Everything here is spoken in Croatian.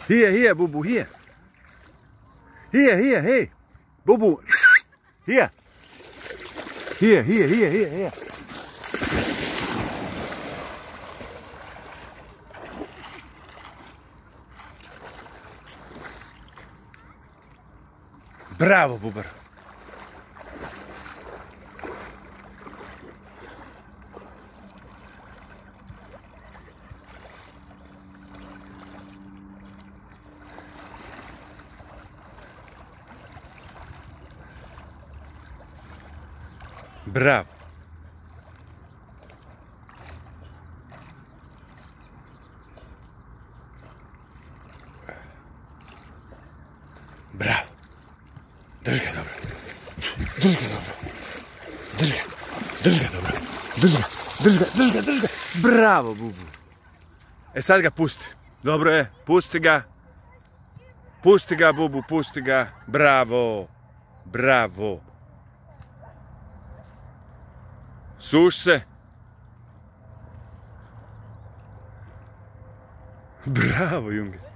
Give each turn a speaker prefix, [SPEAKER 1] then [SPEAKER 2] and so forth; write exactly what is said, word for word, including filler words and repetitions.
[SPEAKER 1] Here, here, Bubu, here. Here, here, hey. Bubu. Here. Here, here, here, here, here. Bravo, Bubar. Bravo. Bravo. Drži ga dobro. Drži ga dobro. Drži ga. Drži ga dobro. Drži ga. Drži ga. Drži ga. Drži ga. Bravo, Bubu. E sad ga pusti. Dobro je. Pusti ga. Pusti ga, Bubu. Pusti ga. Bravo. Bravo. Suš se. Bravo, Junge.